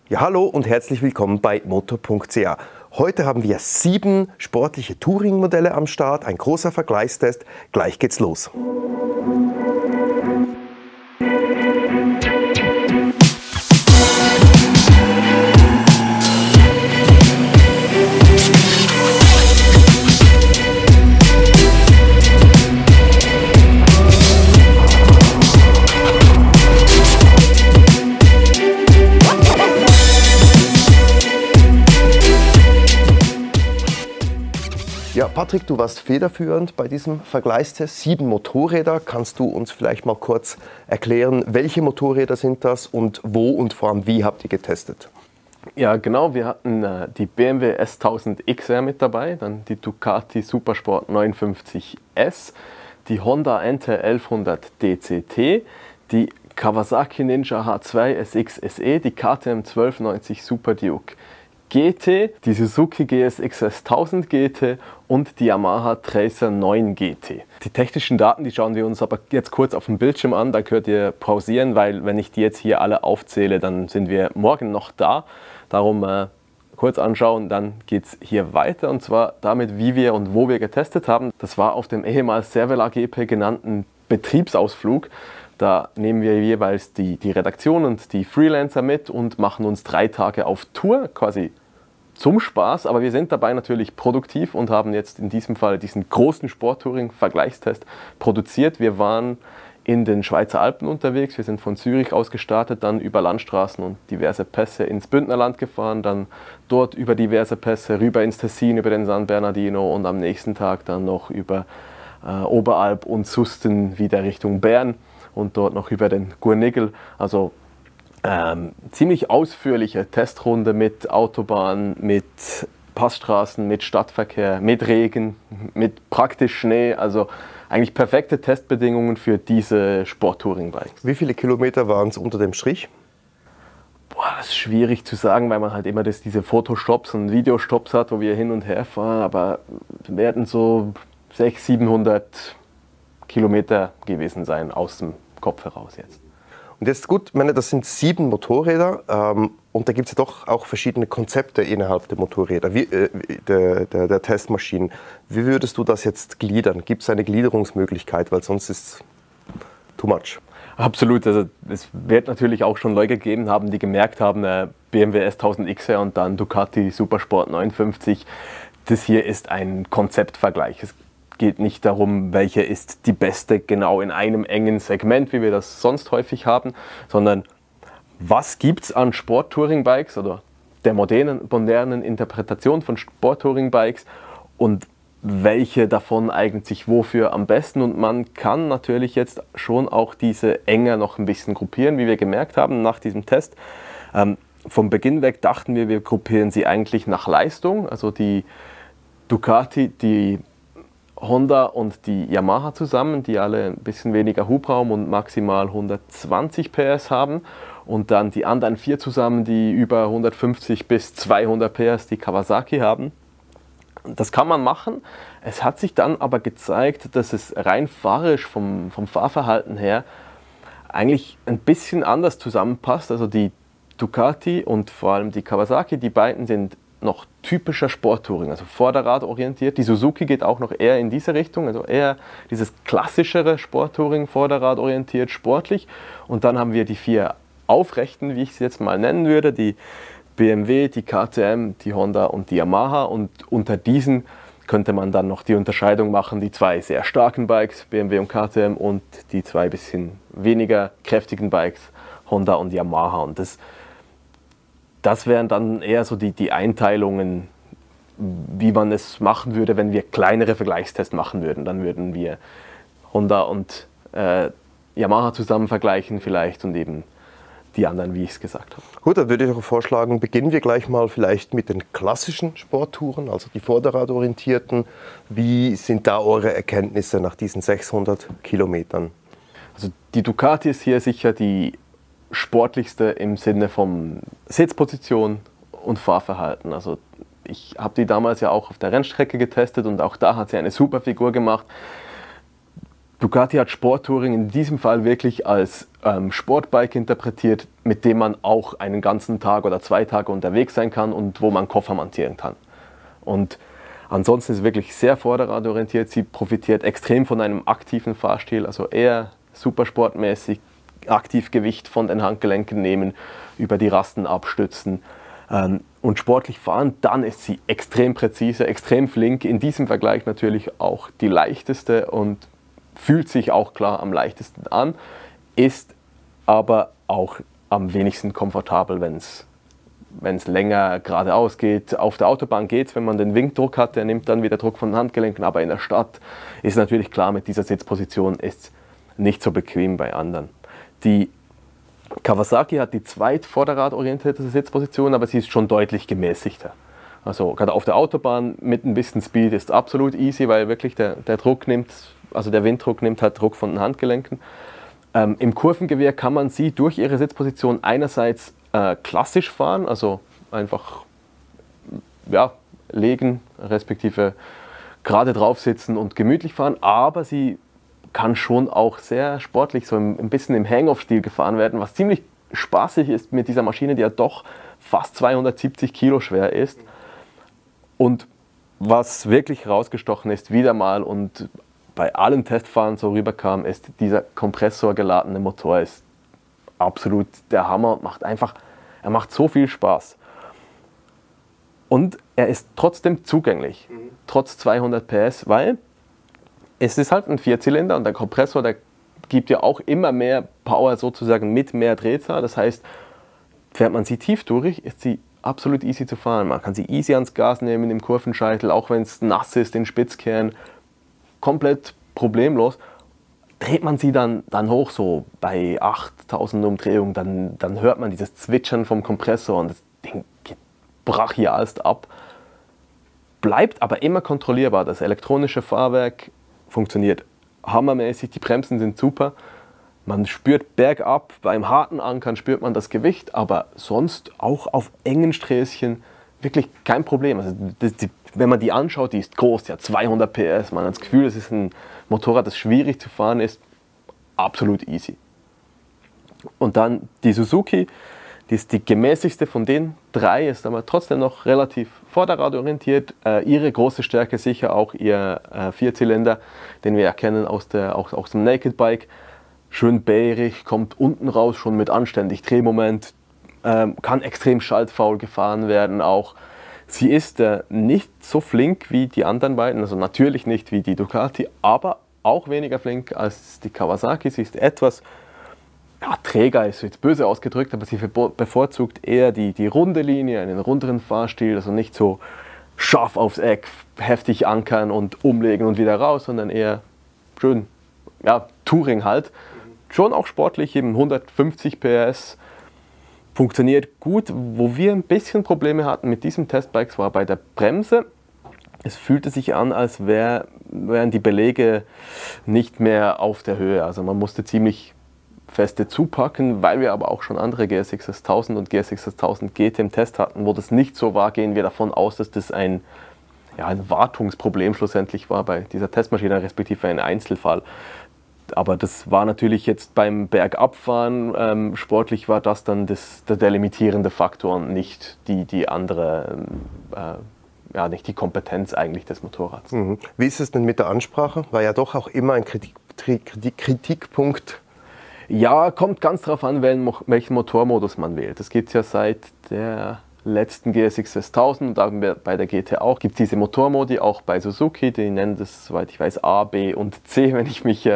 Ja, hallo und herzlich willkommen bei motor.ch. Heute haben wir 7 sportliche Touring-Modelle am Start, ein großer Vergleichstest. Gleich geht's los. Ja, Patrick, du warst federführend bei diesem Vergleichstest. 7 Motorräder. Kannst du uns vielleicht mal kurz erklären, welche Motorräder sind das und wo und vor allem wie habt ihr getestet? Ja, genau. Wir hatten die BMW S1000 XR mit dabei, dann die Ducati Supersport 59S, die Honda NT 1100 DCT, die Kawasaki Ninja H2 SX SE, die KTM 1290 Super Duke GT, die Suzuki GSX S1000 GT und die Yamaha Tracer 9 GT. Die technischen Daten, die schauen wir uns aber jetzt kurz auf dem Bildschirm an, da könnt ihr pausieren, weil wenn ich die jetzt hier alle aufzähle, dann sind wir morgen noch da. Darum kurz anschauen, dann geht es hier weiter und zwar damit, wie wir und wo wir getestet haben. Das war auf dem ehemals Cervelo GP genannten Betriebsausflug. Da nehmen wir jeweils die Redaktion und die Freelancer mit und machen uns 3 Tage auf Tour, quasi zum Spaß. Aber wir sind dabei natürlich produktiv und haben jetzt in diesem Fall diesen großen Sporttouring-Vergleichstest produziert. Wir waren in den Schweizer Alpen unterwegs. Wir sind von Zürich aus gestartet, dann über Landstraßen und diverse Pässe ins Bündnerland gefahren, dann dort über diverse Pässe rüber ins Tessin, über den San Bernardino und am nächsten Tag dann noch über Oberalp und Susten wieder Richtung Bern. Und dort noch über den Gurnigel. Also ziemlich ausführliche Testrunde mit Autobahn, mit Passstraßen, mit Stadtverkehr, mit Regen, mit praktisch Schnee. Also eigentlich perfekte Testbedingungen für diese Sport-Touring-Bikes. Wie viele Kilometer waren es unter dem Strich? Boah, das ist schwierig zu sagen, weil man halt immer diese Fotostops und Videostops hat, wo wir hin und her fahren. Aber werden so 600, 700 Kilometer gewesen sein aus dem Kopf heraus jetzt. Und jetzt gut, ich meine, das sind 7 Motorräder und da gibt es ja doch auch verschiedene Konzepte innerhalb der Motorräder, der Testmaschinen. Wie würdest du das jetzt gliedern? Gibt es eine Gliederungsmöglichkeit, weil sonst ist es too much? Absolut, also es wird natürlich auch schon Leute gegeben haben, die gemerkt haben, BMW S1000 XR und dann Ducati Supersport 59, das hier ist ein Konzeptvergleich. Es geht nicht darum, welche ist die beste genau in einem engen Segment, wie wir das sonst häufig haben, sondern was gibt es an Sport-Touring-Bikes oder der modernen Interpretation von Sport-Touring-Bikes und welche davon eignet sich wofür am besten. Und man kann natürlich jetzt schon auch diese enger noch ein bisschen gruppieren, wie wir gemerkt haben nach diesem Test. Vom Beginn weg dachten wir gruppieren sie eigentlich nach Leistung, also die Ducati, die Honda und die Yamaha zusammen, die alle ein bisschen weniger Hubraum und maximal 120 PS haben. Und dann die anderen 4 zusammen, die über 150 bis 200 PS, die Kawasaki haben. Das kann man machen. Es hat sich dann aber gezeigt, dass es rein fahrerisch vom Fahrverhalten her eigentlich ein bisschen anders zusammenpasst. Also die Ducati und vor allem die Kawasaki, die beiden sind noch typischer Sporttouring, also Vorderrad orientiert. Die Suzuki geht auch noch eher in diese Richtung, also eher dieses klassischere Sporttouring, Vorderrad orientiert, sportlich. Und dann haben wir die 4 aufrechten, wie ich sie jetzt mal nennen würde, die BMW, die KTM, die Honda und die Yamaha. Und unter diesen könnte man dann noch die Unterscheidung machen, die 2 sehr starken Bikes, BMW und KTM, und die 2 bisschen weniger kräftigen Bikes, Honda und Yamaha. Und das wären dann eher so die Einteilungen, wie man es machen würde, wenn wir kleinere Vergleichstests machen würden. Dann würden wir Honda und Yamaha zusammen vergleichen vielleicht und eben die anderen, wie ich es gesagt habe. Gut, dann würde ich auch vorschlagen, beginnen wir gleich mal vielleicht mit den klassischen Sporttouren, also die Vorderradorientierten. Wie sind da eure Erkenntnisse nach diesen 600 Kilometern? Also die Ducati ist hier sicher die sportlichste im Sinne von Sitzposition und Fahrverhalten. Also ich habe die damals ja auch auf der Rennstrecke getestet und auch da hat sie eine super Figur gemacht. Ducati hat Sporttouring in diesem Fall wirklich als Sportbike interpretiert, mit dem man auch einen ganzen Tag oder 2 Tage unterwegs sein kann und wo man Koffer montieren kann. Und ansonsten ist es wirklich sehr vorderradorientiert. Sie profitiert extrem von einem aktiven Fahrstil, also eher supersportmäßig, aktiv Gewicht von den Handgelenken nehmen, über die Rasten abstützen und sportlich fahren. Dann ist sie extrem präzise, extrem flink. In diesem Vergleich natürlich auch die leichteste und fühlt sich auch klar am leichtesten an, ist aber auch am wenigsten komfortabel, wenn es länger geradeaus geht. Auf der Autobahn geht es, wenn man den Winkdruck hat, der nimmt dann wieder Druck von den Handgelenken, aber in der Stadt ist natürlich klar, mit dieser Sitzposition ist es nicht so bequem bei anderen. Die Kawasaki hat die zweit-vorderradorientierte Sitzposition, aber sie ist schon deutlich gemäßigter. Also gerade auf der Autobahn mit ein bisschen Speed ist absolut easy, weil wirklich der Druck nimmt, also der Winddruck nimmt halt Druck von den Handgelenken. Im Kurvengewehr kann man sie durch ihre Sitzposition einerseits klassisch fahren, also einfach legen, respektive gerade drauf sitzen und gemütlich fahren, aber sie kann schon auch sehr sportlich, so ein bisschen im Hang-Off-Stil gefahren werden, was ziemlich spaßig ist mit dieser Maschine, die ja doch fast 270 Kilo schwer ist. Und was wirklich rausgestochen ist, wieder mal und bei allen Testfahren so rüberkam, ist, dieser kompressorgeladene Motor ist absolut der Hammer und er macht so viel Spaß. Und er ist trotzdem zugänglich, trotz 200 PS, weil es ist halt ein Vierzylinder und der Kompressor, der gibt ja auch immer mehr Power sozusagen mit mehr Drehzahl. Das heißt, fährt man sie tieftourig, ist sie absolut easy zu fahren. Man kann sie easy ans Gas nehmen im Kurvenscheitel, auch wenn es nass ist, in Spitzkehren. Komplett problemlos. Dreht man sie dann hoch, so bei 8000 Umdrehungen, dann hört man dieses Zwitschern vom Kompressor und das Ding geht brachialst ab. Bleibt aber immer kontrollierbar. Das elektronische Fahrwerk funktioniert hammermäßig, die Bremsen sind super. Man spürt bergab, beim harten Ankern spürt man das Gewicht, aber sonst auch auf engen Sträßchen wirklich kein Problem. Also wenn man die anschaut, die ist groß, die hat 200 PS. Man hat das Gefühl, es ist ein Motorrad, das schwierig zu fahren ist. Absolut easy. Und dann die Suzuki, die ist die gemäßigste von den 3, ist aber trotzdem noch relativ vorderradorientiert. Ihre große Stärke sicher auch ihr Vierzylinder, den wir erkennen aus dem Naked Bike. Schön bärig, kommt unten raus schon mit anständig Drehmoment, kann extrem schaltfaul gefahren werden auch. Sie ist nicht so flink wie die anderen beiden, also natürlich nicht wie die Ducati, aber auch weniger flink als die Kawasaki. Sie ist etwas träger, ist jetzt böse ausgedrückt, aber sie bevorzugt eher die runde Linie, einen runderen Fahrstil, also nicht so scharf aufs Eck, heftig ankern und umlegen und wieder raus, sondern eher schön, Touring halt. Schon auch sportlich, eben 150 PS, funktioniert gut. Wo wir ein bisschen Probleme hatten mit diesem Testbike, war bei der Bremse. Es fühlte sich an, als wären die Beläge nicht mehr auf der Höhe. Also man musste ziemlich feste zupacken, weil wir aber auch schon andere GSX 1000 und GSX 1000 GT im Test hatten, wo das nicht so war, gehen wir davon aus, dass das ein Wartungsproblem schlussendlich war bei dieser Testmaschine, respektive ein Einzelfall. Aber das war natürlich jetzt beim Bergabfahren, sportlich war das dann der limitierende Faktor und nicht die andere, nicht die Kompetenz eigentlich des Motorrads. Mhm. Wie ist es denn mit der Ansprache? War ja doch auch immer ein Kritikpunkt. Ja, kommt ganz darauf an, welchen Motormodus man wählt. Das gibt es ja seit der letzten GSX 1000 und bei der GT auch. Gibt es diese Motormodi, auch bei Suzuki, die nennen das, soweit ich weiß, A, B und C, wenn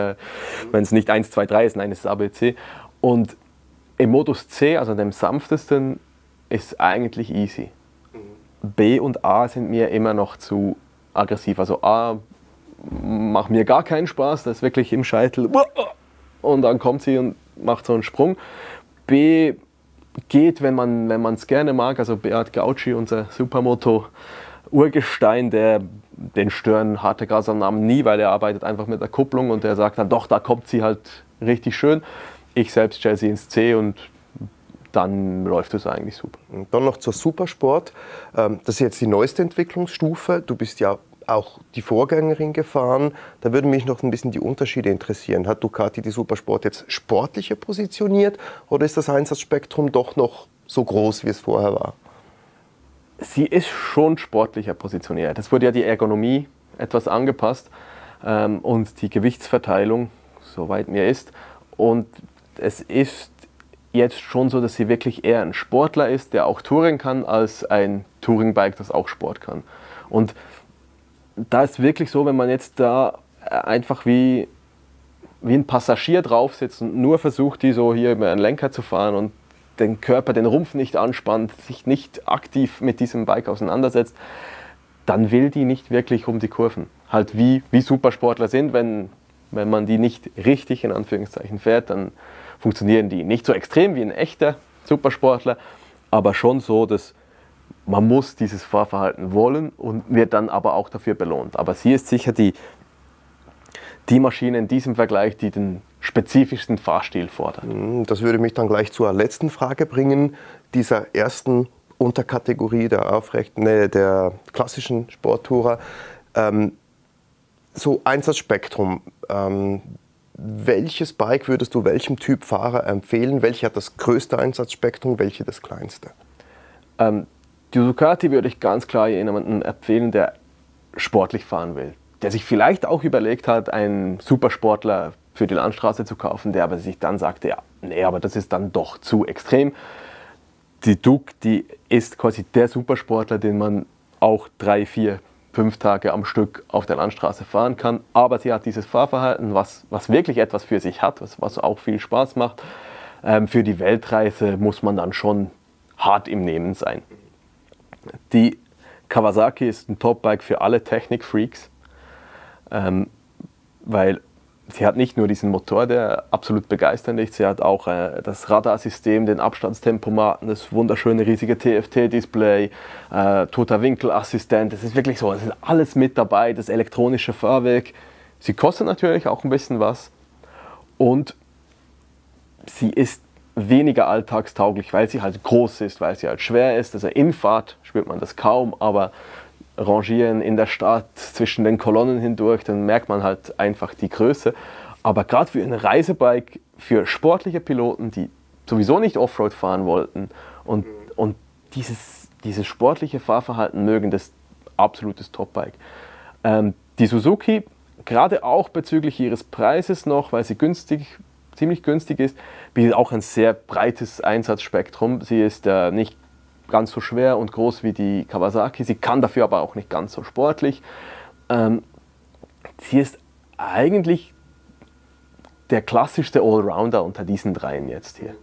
es nicht 1, 2, 3 ist, nein, es ist A, B, C. Und im Modus C, also dem sanftesten, ist eigentlich easy. B und A sind mir immer noch zu aggressiv. Also A macht mir gar keinen Spaß, das ist wirklich im Scheitel und dann kommt sie und macht so einen Sprung. B geht, wenn man es gerne mag, also Beat Gauci, unser Supermoto-Urgestein, den stören harte Gasannahmen nie, weil er arbeitet einfach mit der Kupplung und der sagt dann, doch, da kommt sie halt richtig schön. Ich selbst stelle sie ins C und dann läuft es eigentlich super. Und dann noch zur Supersport. Das ist jetzt die neueste Entwicklungsstufe. Du bist ja auch die Vorgängerin gefahren. Da würden mich noch ein bisschen die Unterschiede interessieren. Hat Ducati die Supersport jetzt sportlicher positioniert oder ist das Einsatzspektrum doch noch so groß, wie es vorher war? Sie ist schon sportlicher positioniert. Es wurde ja die Ergonomie etwas angepasst und die Gewichtsverteilung, soweit mir ist. Und es ist jetzt schon so, dass sie wirklich eher ein Sportler ist, der auch Touring kann, als ein Touringbike, das auch Sport kann. Und da ist wirklich so, wenn man jetzt da einfach wie ein Passagier drauf sitzt und nur versucht, die so hier über einen Lenker zu fahren und den Körper, den Rumpf nicht anspannt, sich nicht aktiv mit diesem Bike auseinandersetzt, dann will die nicht wirklich um die Kurven. Halt wie Supersportler sind, wenn man die nicht richtig in Anführungszeichen fährt, dann funktionieren die nicht so extrem wie ein echter Supersportler, aber schon so, dass man muss dieses Fahrverhalten wollen und wird dann aber auch dafür belohnt. Aber sie ist sicher die Maschine in diesem Vergleich, die den spezifischsten Fahrstil fordert. Das würde mich dann gleich zur letzten Frage bringen, dieser ersten Unterkategorie der klassischen Sporttourer. So Einsatzspektrum. Welches Bike würdest du welchem Typ Fahrer empfehlen? Welche hat das größte Einsatzspektrum, welche das kleinste? Die Ducati würde ich ganz klar jemandem empfehlen, der sportlich fahren will. Der sich vielleicht auch überlegt hat, einen Supersportler für die Landstraße zu kaufen, der aber sich dann sagte, ja, nee, aber das ist dann doch zu extrem. Die Duc, die ist quasi der Supersportler, den man auch 3, 4, 5 Tage am Stück auf der Landstraße fahren kann. Aber sie hat dieses Fahrverhalten, was wirklich etwas für sich hat, was auch viel Spaß macht. Für die Weltreise muss man dann schon hart im Nehmen sein. Die Kawasaki ist ein Top-Bike für alle Technik-Freaks, weil sie hat nicht nur diesen Motor, der absolut begeisternd ist, sie hat auch das Radarsystem, den Abstandstempomaten, das wunderschöne riesige TFT-Display, toter Winkelassistent, das ist wirklich so, es ist alles mit dabei, das elektronische Fahrwerk. Sie kostet natürlich auch ein bisschen was und sie ist weniger alltagstauglich, weil sie halt groß ist, weil sie halt schwer ist. Also in Fahrt spürt man das kaum, aber rangieren in der Stadt zwischen den Kolonnen hindurch, dann merkt man halt einfach die Größe. Aber gerade für ein Reisebike, für sportliche Piloten, die sowieso nicht Offroad fahren wollten und dieses sportliche Fahrverhalten mögen, das ist absolutes Top-Bike. Die Suzuki, gerade auch bezüglich ihres Preises noch, weil sie ziemlich günstig ist, bietet auch ein sehr breites Einsatzspektrum. Sie ist nicht ganz so schwer und groß wie die Kawasaki, sie kann dafür aber auch nicht ganz so sportlich. Sie ist eigentlich der klassischste Allrounder unter diesen dreien jetzt hier.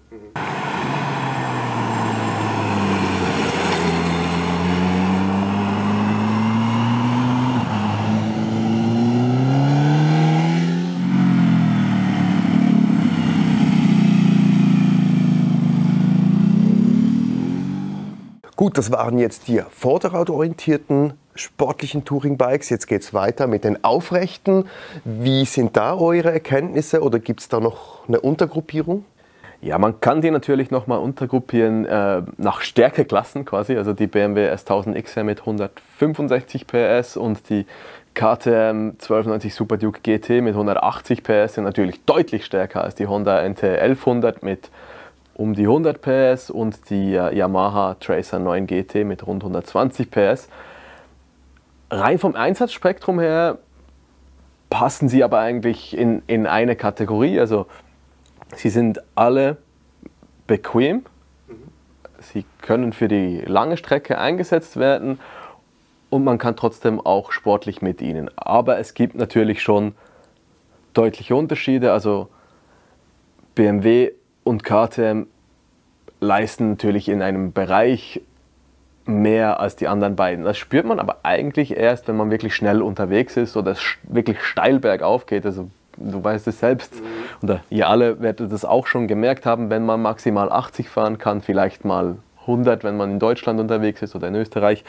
Gut, das waren jetzt die vorderradorientierten sportlichen Touring-Bikes. Jetzt geht es weiter mit den aufrechten. Wie sind da eure Erkenntnisse oder gibt es da noch eine Untergruppierung? Ja, man kann die natürlich nochmal untergruppieren nach Stärkeklassen quasi. Also die BMW S1000 XR mit 165 PS und die KTM 1290 Super Duke GT mit 180 PS sind natürlich deutlich stärker als die Honda NT 1100 mit um die 100 PS und die Yamaha Tracer 9 GT mit rund 120 PS. Rein vom Einsatzspektrum her passen sie aber eigentlich in eine Kategorie. Also sie sind alle bequem, sie können für die lange Strecke eingesetzt werden und man kann trotzdem auch sportlich mit ihnen. Aber es gibt natürlich schon deutliche Unterschiede. Also BMW und KTM leisten natürlich in einem Bereich mehr als die anderen beiden. Das spürt man aber eigentlich erst, wenn man wirklich schnell unterwegs ist oder es wirklich steil bergauf geht. Also du weißt es selbst, oder ihr alle werdet das auch schon gemerkt haben, wenn man maximal 80 fahren kann, vielleicht mal 100, wenn man in Deutschland unterwegs ist oder in Österreich,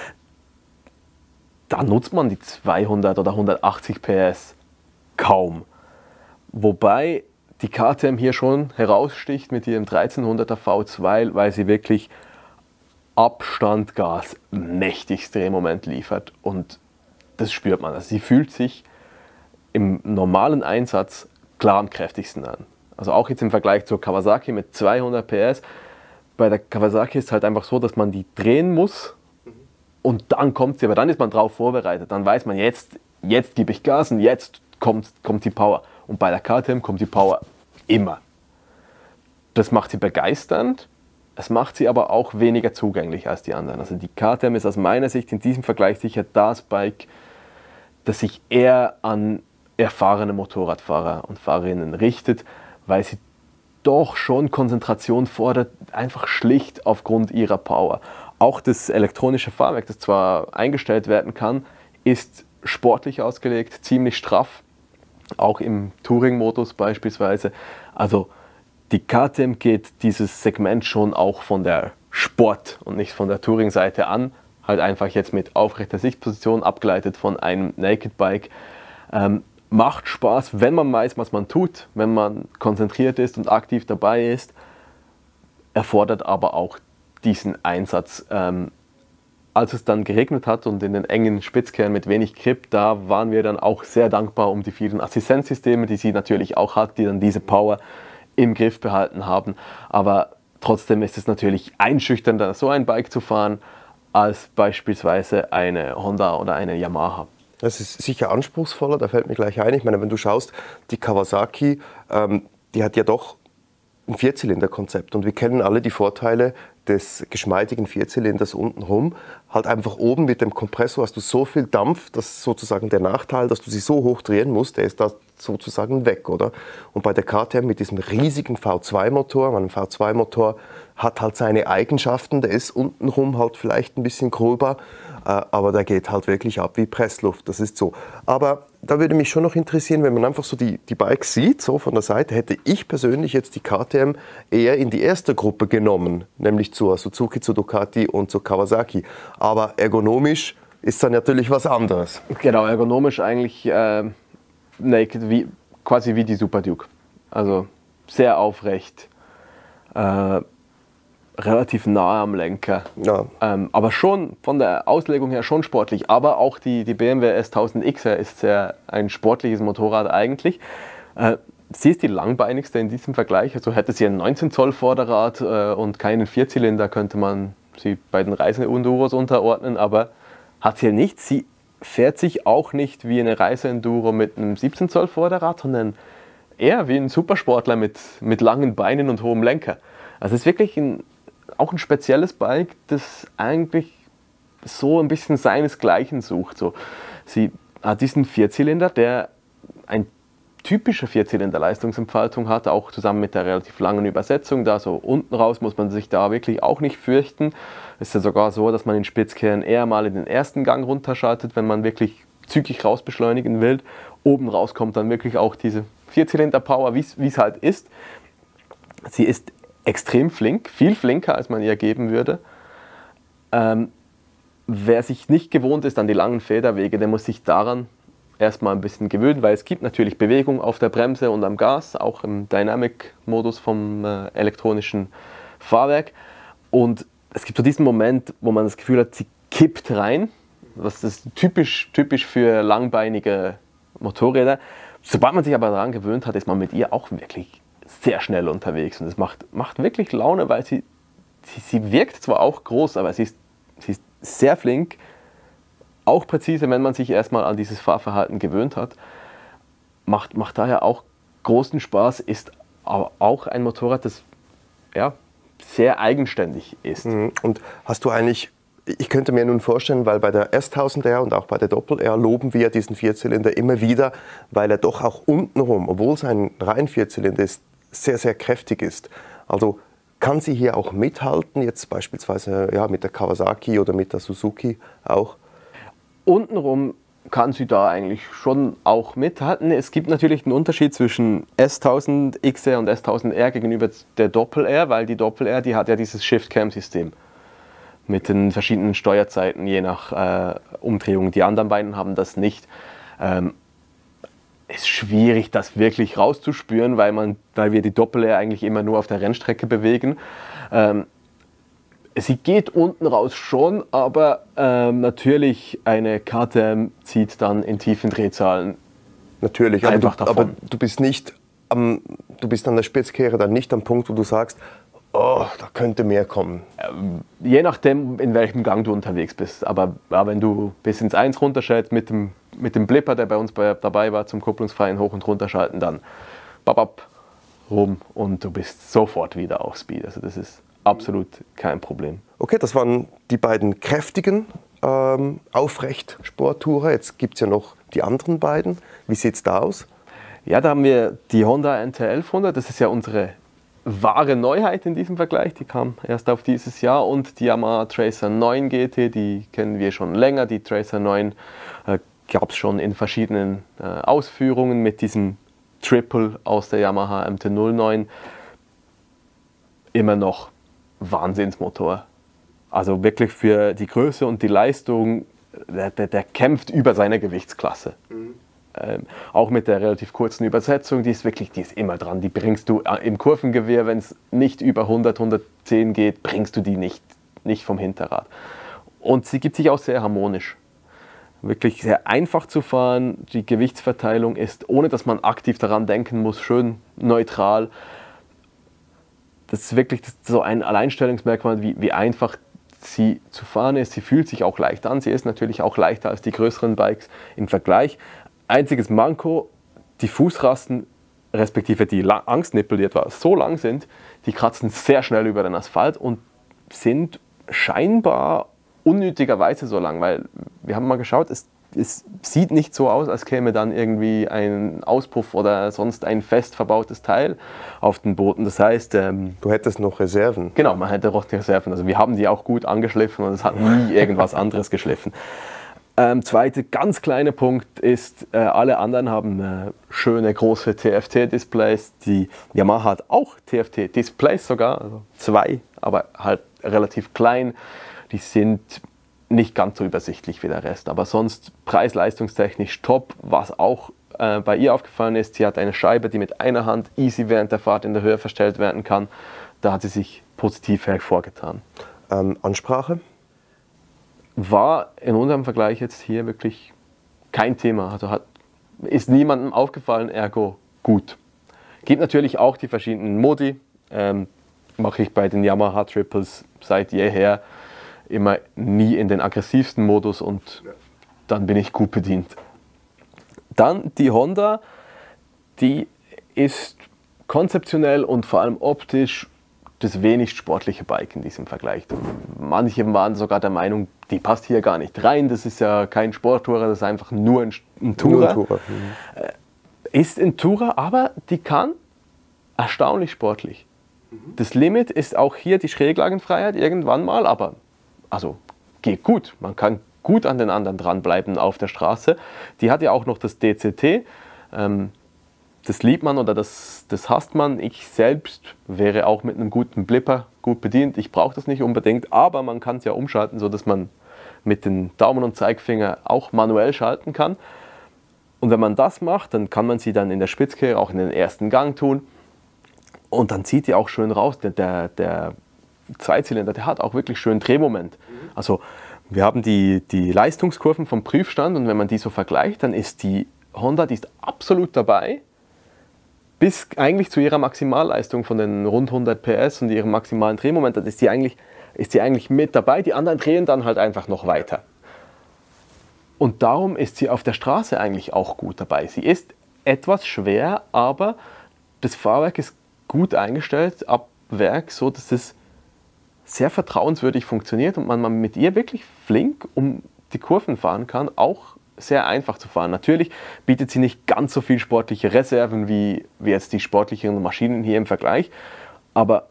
da nutzt man die 200 oder 180 PS kaum. Wobei die KTM hier schon heraussticht mit ihrem 1300er V2, weil sie wirklich Abstandgas mächtigst Drehmoment liefert und das spürt man. Also sie fühlt sich im normalen Einsatz klar am kräftigsten an. Also auch jetzt im Vergleich zur Kawasaki mit 200 PS. Bei der Kawasaki ist es halt einfach so, dass man die drehen muss und dann kommt sie. Aber dann ist man drauf vorbereitet. Dann weiß man, jetzt gebe ich Gas und jetzt kommt die Power. Und bei der KTM kommt die Power immer. Das macht sie begeisternd. Es macht sie aber auch weniger zugänglich als die anderen. Also die KTM ist aus meiner Sicht in diesem Vergleich sicher das Bike, das sich eher an erfahrene Motorradfahrer und Fahrerinnen richtet, weil sie doch schon Konzentration fordert, einfach schlicht aufgrund ihrer Power. Auch das elektronische Fahrwerk, das zwar eingestellt werden kann, ist sportlich ausgelegt, ziemlich straff, auch im Touring-Modus beispielsweise. Also die KTM geht dieses Segment schon auch von der Sport- und nicht von der Touring-Seite an, halt einfach jetzt mit aufrechter Sichtposition, abgeleitet von einem Naked Bike. Macht Spaß, wenn man weiß, was man tut, wenn man konzentriert ist und aktiv dabei ist, erfordert aber auch diesen Einsatz. Als es dann geregnet hat und in den engen Spitzkehren mit wenig Grip, da waren wir dann auch sehr dankbar um die vielen Assistenzsysteme, die sie natürlich auch hat, die dann diese Power im Griff behalten haben. Aber trotzdem ist es natürlich einschüchternder, so ein Bike zu fahren, als beispielsweise eine Honda oder eine Yamaha. Das ist sicher anspruchsvoller, da fällt mir gleich ein. Ich meine, wenn du schaust, die Kawasaki, die hat ja doch ein Vierzylinderkonzept und wir kennen alle die Vorteile des geschmeidigen Vierzylinders untenrum. Halt einfach oben mit dem Kompressor hast du so viel Dampf, das ist sozusagen der Nachteil, dass du sie so hoch drehen musst, der ist da sozusagen weg, oder? Und bei der KTM mit diesem riesigen V2-Motor, ein V2-Motor hat halt seine Eigenschaften, der ist untenrum halt vielleicht ein bisschen gröber, aber der geht halt wirklich ab wie Pressluft, das ist so. Aber da würde mich schon noch interessieren, wenn man einfach so die Bikes sieht, so von der Seite, hätte ich persönlich jetzt die KTM eher in die erste Gruppe genommen, nämlich zur Suzuki, zur Ducati und zur Kawasaki. Aber ergonomisch ist dann natürlich was anderes. Genau, ergonomisch eigentlich Naked, quasi wie die Super Duke. Also sehr aufrecht, relativ nah am Lenker, Ja. aber schon von der Auslegung her schon sportlich. Aber auch die BMW S1000X ist sehr ein sportliches Motorrad eigentlich. Sie ist die langbeinigste in diesem Vergleich. Also hätte sie ein 19 Zoll Vorderrad und keinen Vierzylinder, könnte man sie bei den Reise-Enduros unterordnen, aber hat sie ja nicht. Sie fährt sich auch nicht wie eine Reise-Enduro mit einem 17 Zoll Vorderrad, sondern eher wie ein Supersportler mit langen Beinen und hohem Lenker. Also es ist wirklich auch ein spezielles Bike, das eigentlich so ein bisschen seinesgleichen sucht. So, sie hat diesen Vierzylinder, der ein typische Vierzylinder-Leistungsentfaltung hat, auch zusammen mit der relativ langen Übersetzung. Da so unten raus muss man sich da wirklich auch nicht fürchten. Es ist ja sogar so, dass man in Spitzkehren eher mal in den ersten Gang runterschaltet, wenn man wirklich zügig rausbeschleunigen will. Oben raus kommt dann wirklich auch diese Vierzylinder-Power, wie es halt ist. Sie ist extrem flink, viel flinker, als man ihr geben würde. Wer sich nicht gewohnt ist an die langen Federwege, der muss sich daran erstmal ein bisschen gewöhnen, weil es gibt natürlich Bewegung auf der Bremse und am Gas, auch im Dynamic-Modus vom elektronischen Fahrwerk. Und es gibt so diesen Moment, wo man das Gefühl hat, sie kippt rein. Das ist typisch für langbeinige Motorräder. Sobald man sich aber daran gewöhnt hat, ist man mit ihr auch wirklich sehr schnell unterwegs. Und es macht wirklich Laune, weil sie wirkt zwar auch groß, aber sie ist sehr flink, auch präzise, wenn man sich erstmal an dieses Fahrverhalten gewöhnt hat. Macht daher auch großen Spaß, ist aber auch ein Motorrad, das ja, sehr eigenständig ist. Und hast du eigentlich, ich könnte mir nun vorstellen, weil bei der S1000R und auch bei der Doppel-R loben wir diesen Vierzylinder immer wieder, weil er doch auch untenrum, obwohl es ein rein Vierzylinder ist, sehr, sehr kräftig ist. Also kann sie hier auch mithalten, jetzt beispielsweise ja, mit der Kawasaki oder mit der Suzuki auch? Untenrum kann sie da eigentlich schon auch mithalten. Es gibt natürlich einen Unterschied zwischen S1000XR und S1000R gegenüber der Doppel-R, weil die Doppel-R, die hat ja dieses Shift-Cam-System mit den verschiedenen Steuerzeiten je nach Umdrehung. Die anderen beiden haben das nicht. Ist schwierig, das wirklich rauszuspüren, weil wir die Doppel-R eigentlich immer nur auf der Rennstrecke bewegen. Sie geht unten raus schon, aber natürlich eine KTM zieht dann in tiefen Drehzahlen. Natürlich, einfach aber du bist nicht du bist an der Spitzkehre dann nicht am Punkt, wo du sagst, oh, da könnte mehr kommen. Je nachdem, in welchem Gang du unterwegs bist. Aber wenn du bis ins 1 runterschaltest mit dem Blipper, der bei uns dabei war, zum kupplungsfreien Hoch- und Runterschalten, dann babab, rum und du bist sofort wieder auf Speed. Also das ist absolut kein Problem. Okay, das waren die beiden kräftigen Aufrecht-Sporttourer. Jetzt gibt es ja noch die anderen beiden. Wie sieht es da aus? Ja, da haben wir die Honda NT 1100. Das ist ja unsere wahre Neuheit in diesem Vergleich. Die kam erst auf dieses Jahr. Und die Yamaha Tracer 9 GT, die kennen wir schon länger. Die Tracer 9 gab es schon in verschiedenen Ausführungen mit diesem Triple aus der Yamaha MT-09. Immer noch Wahnsinnsmotor. Also wirklich für die Größe und die Leistung, der kämpft über seine Gewichtsklasse. Auch mit der relativ kurzen Übersetzung, die ist immer dran. Die bringst du im Kurvengewehr, wenn es nicht über 100, 110 geht, bringst du die nicht vom Hinterrad. Und sie gibt sich auch sehr harmonisch. Wirklich sehr einfach zu fahren. Die Gewichtsverteilung ist, ohne dass man aktiv daran denken muss, schön neutral. Das ist wirklich so ein Alleinstellungsmerkmal, wie einfach sie zu fahren ist. Sie fühlt sich auch leicht an. Sie ist natürlich auch leichter als die größeren Bikes im Vergleich. Einziges Manko, die Fußrasten, respektive die Angstnippel, die etwa so lang sind, die kratzen sehr schnell über den Asphalt und sind scheinbar unnötigerweise so lang, weil wir haben mal geschaut, es sieht nicht so aus, als käme dann irgendwie ein Auspuff oder sonst ein fest verbautes Teil auf den Booten. Das heißt... du hättest noch Reserven. Genau, man hätte noch die Reserven. Also wir haben die auch gut angeschliffen und es hat nie irgendwas anderes geschliffen. Zweiter ganz kleiner Punkt ist, alle anderen haben schöne große TFT-Displays. Die Yamaha hat auch TFT-Displays sogar, also 2, aber halt relativ klein. Die sind nicht ganz so übersichtlich wie der Rest, aber sonst preis-leistungstechnisch top. Was auch bei ihr aufgefallen ist, sie hat eine Scheibe, die mit einer Hand easy während der Fahrt in der Höhe verstellt werden kann. Da hat sie sich positiv hervorgetan. Ansprache? War in unserem Vergleich jetzt hier wirklich kein Thema. Also ist niemandem aufgefallen, ergo gut. Gibt natürlich auch die verschiedenen Modi. Mache ich bei den Yamaha Triples seit jeher immer nie in den aggressivsten Modus und dann bin ich gut bedient. Dann die Honda, die ist konzeptionell und vor allem optisch das wenig sportliche Bike in diesem Vergleich. Manche waren sogar der Meinung, die passt hier gar nicht rein, das ist ja kein Sporttourer, das ist einfach nur ein Tourer. Ist ein Tourer, aber die kann erstaunlich sportlich. Das Limit ist auch hier die Schräglagenfreiheit irgendwann mal, aber also geht gut. Man kann gut an den anderen dranbleiben auf der Straße. Die hat ja auch noch das DCT. Das liebt man oder das hasst man. Ich selbst wäre auch mit einem guten Blipper gut bedient. Ich brauche das nicht unbedingt, aber man kann es ja umschalten, sodass man mit den Daumen und Zeigefinger auch manuell schalten kann. Und wenn man das macht, dann kann man sie dann in der Spitzkehre auch in den ersten Gang tun. Und dann zieht die auch schön raus. Der Zweizylinder, der hat auch wirklich schön Drehmoment. Also wir haben die Leistungskurven vom Prüfstand und wenn man die so vergleicht, dann ist die Honda, die ist absolut dabei, bis eigentlich zu ihrer Maximalleistung von den rund 100 PS und ihrem maximalen Drehmoment, dann ist die eigentlich mit dabei. Die anderen drehen dann halt einfach noch weiter. Und darum ist sie auf der Straße eigentlich auch gut dabei. Sie ist etwas schwer, aber das Fahrwerk ist gut eingestellt ab Werk, so dass es sehr vertrauenswürdig funktioniert und man mit ihr wirklich flink um die Kurven fahren kann, auch sehr einfach zu fahren. Natürlich bietet sie nicht ganz so viel sportliche Reserven wie jetzt die sportlicheren Maschinen hier im Vergleich, aber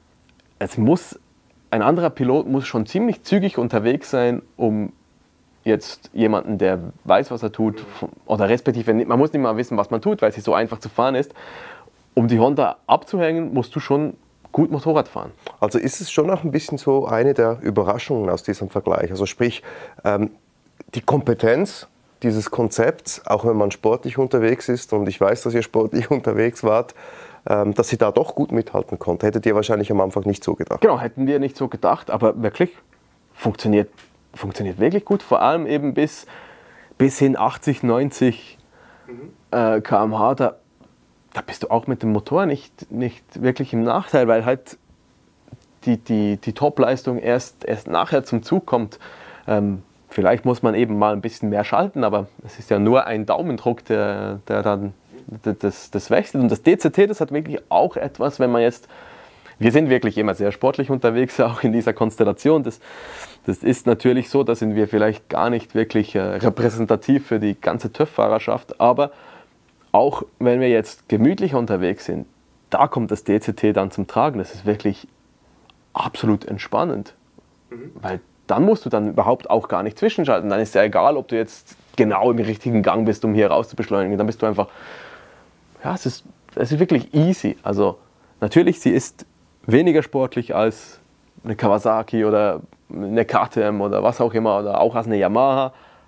ein anderer Pilot muss schon ziemlich zügig unterwegs sein, um jetzt jemanden, der weiß, was er tut, oder respektive, man muss nicht mal wissen, was man tut, weil sie so einfach zu fahren ist. Um die Honda abzuhängen, musst du schon gut Motorrad fahren. Also ist es schon auch ein bisschen so eine der Überraschungen aus diesem Vergleich. Also sprich, die Kompetenz dieses Konzepts, auch wenn man sportlich unterwegs ist, und ich weiß, dass ihr sportlich unterwegs wart, dass sie da doch gut mithalten konnte. Hättet ihr wahrscheinlich am Anfang nicht so gedacht. Genau, hätten wir nicht so gedacht, aber wirklich funktioniert wirklich gut, vor allem eben bis hin 80, 90 km/h, da bist du auch mit dem Motor nicht wirklich im Nachteil, weil halt die Top-Leistung erst nachher zum Zug kommt. Vielleicht muss man eben mal ein bisschen mehr schalten, aber es ist ja nur ein Daumendruck, der dann das wechselt. Und das DCT, das hat wirklich auch etwas, wenn man jetzt, wir sind wirklich immer sehr sportlich unterwegs, auch in dieser Konstellation. Das ist natürlich so, da sind wir vielleicht gar nicht wirklich repräsentativ für die ganze TÜV-Fahrerschaft, aber auch wenn wir jetzt gemütlich unterwegs sind, da kommt das DCT dann zum Tragen. Das ist wirklich absolut entspannend, weil dann musst du dann überhaupt auch gar nicht zwischenschalten. Dann ist ja egal, ob du jetzt genau im richtigen Gang bist, um hier raus zu beschleunigen. Dann bist du einfach, ja, es ist wirklich easy. Also natürlich, sie ist weniger sportlich als eine Kawasaki oder eine KTM oder was auch immer oder auch als eine Yamaha.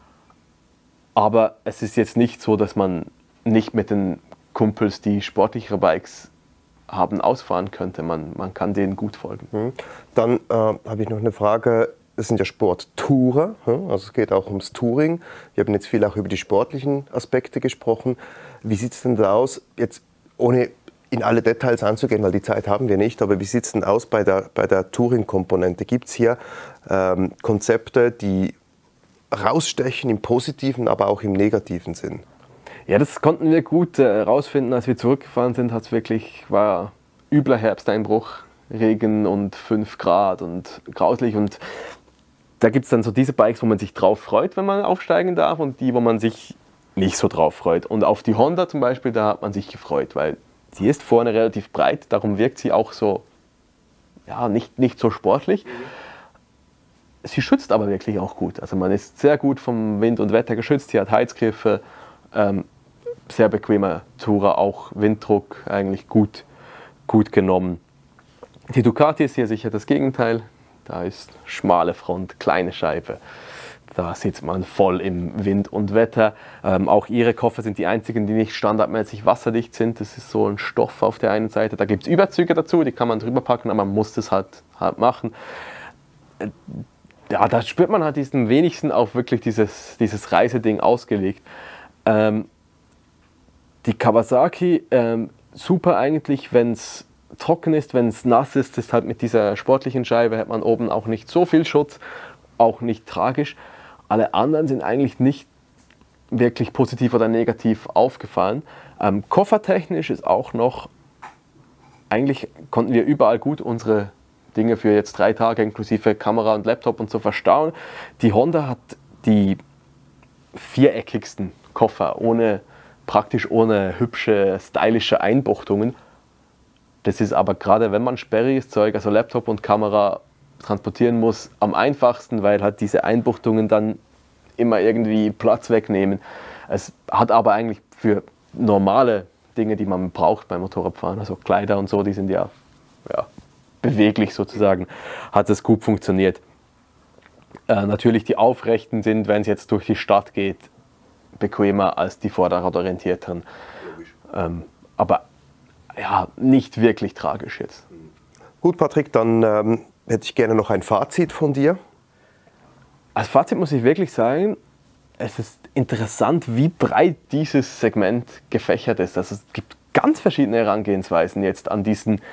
Aber es ist jetzt nicht so, dass man nicht mit den Kumpels, die sportlichere Bikes haben, ausfahren könnte. Man kann denen gut folgen. Dann habe ich noch eine Frage. Es sind ja Sporttourer, also es geht auch ums Touring. Wir haben jetzt viel auch über die sportlichen Aspekte gesprochen. Wie sieht es denn da aus, jetzt ohne in alle Details anzugehen, weil die Zeit haben wir nicht, aber wie sieht es denn aus bei der Touring-Komponente? Gibt es hier Konzepte, die rausstechen im positiven, aber auch im negativen Sinn? Ja, das konnten wir gut herausfinden, als wir zurückgefahren sind. War übler Herbsteinbruch, Regen und 5 Grad und grauslich. Und da gibt es dann so diese Bikes, wo man sich drauf freut, wenn man aufsteigen darf, und die, wo man sich nicht so drauf freut. Und auf die Honda zum Beispiel, da hat man sich gefreut, weil sie ist vorne relativ breit, darum wirkt sie auch so, ja, nicht so sportlich. Sie schützt aber wirklich auch gut. Also man ist sehr gut vom Wind und Wetter geschützt. Sie hat Heizgriffe, sehr bequemer Tourer, auch Winddruck eigentlich gut genommen. Die Ducati ist hier sicher das Gegenteil. Da ist schmale Front, kleine Scheibe. Da sitzt man voll im Wind und Wetter. Auch ihre Koffer sind die einzigen, die nicht standardmäßig wasserdicht sind. Das ist so ein Stoff auf der einen Seite. Da gibt es Überzüge dazu, die kann man drüber packen, aber man muss das halt machen. Ja, da spürt man halt am wenigsten auf wirklich dieses Reiseding ausgelegt. Die Kawasaki, super eigentlich, wenn es trocken ist, wenn es nass ist, ist halt mit dieser sportlichen Scheibe, hat man oben auch nicht so viel Schutz, auch nicht tragisch. Alle anderen sind eigentlich nicht wirklich positiv oder negativ aufgefallen. Koffertechnisch ist auch noch, eigentlich konnten wir überall gut unsere Dinge für jetzt 3 Tage inklusive Kamera und Laptop und so verstauen. Die Honda hat die viereckigsten Koffer, praktisch ohne hübsche, stylische Einbuchtungen. Das ist aber gerade, wenn man sperriges Zeug, also Laptop und Kamera, transportieren muss, am einfachsten, weil halt diese Einbuchtungen dann immer irgendwie Platz wegnehmen. Es hat aber eigentlich für normale Dinge, die man braucht beim Motorradfahren, also Kleider und so, die sind ja beweglich sozusagen, hat es gut funktioniert. Natürlich die aufrechten sind, wenn es jetzt durch die Stadt geht, bequemer als die vorderradorientierten. Aber ja, nicht wirklich tragisch jetzt. Gut, Patrick, dann hätte ich gerne noch ein Fazit von dir. Als Fazit muss ich wirklich sagen, es ist interessant, wie breit dieses Segment gefächert ist. Also es gibt ganz verschiedene Herangehensweisen jetzt an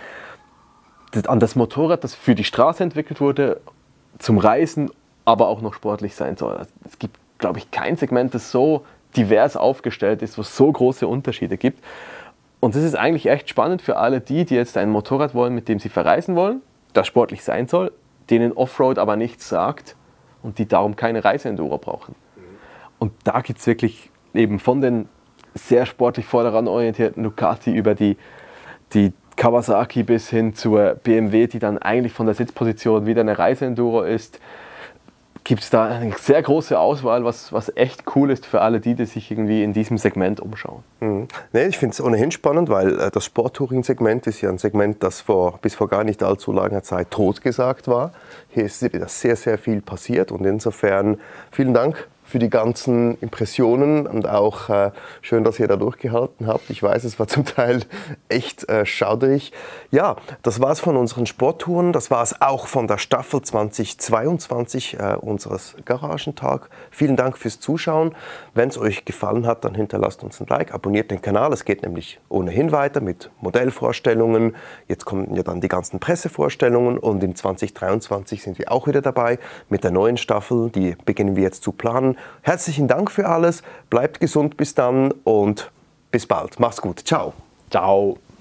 das Motorrad, das für die Straße entwickelt wurde, zum Reisen, aber auch noch sportlich sein soll. Also es gibt, glaube ich, kein Segment, das so divers aufgestellt ist, wo es so große Unterschiede gibt. Und das ist eigentlich echt spannend für alle die jetzt ein Motorrad wollen, mit dem sie verreisen wollen, das sportlich sein soll, denen Offroad aber nichts sagt und die darum keine Reiseenduro brauchen. Und da gibt es wirklich eben von den sehr sportlich vorderradorientierten Ducati über die Kawasaki bis hin zur BMW, die dann eigentlich von der Sitzposition wieder eine Reiseenduro ist, gibt es da eine sehr große Auswahl, was echt cool ist für alle die sich irgendwie in diesem Segment umschauen. Nee, ich finde es ohnehin spannend, weil das Sporttouring-Segment ist ja ein Segment, das bis vor gar nicht allzu langer Zeit totgesagt war. Hier ist wieder sehr, sehr viel passiert und insofern vielen Dank für die ganzen Impressionen und auch schön, dass ihr da durchgehalten habt. Ich weiß, es war zum Teil echt schauderig. Ja, das war's von unseren Sporttouren. Das war es auch von der Staffel 2022 unseres Garagentag. Vielen Dank fürs Zuschauen. Wenn es euch gefallen hat, dann hinterlasst uns ein Like, abonniert den Kanal. Es geht nämlich ohnehin weiter mit Modellvorstellungen. Jetzt kommen ja dann die ganzen Pressevorstellungen und in 2023 sind wir auch wieder dabei mit der neuen Staffel. Die beginnen wir jetzt zu planen. Herzlichen Dank für alles. Bleibt gesund bis dann und bis bald. Macht's gut. Ciao. Ciao.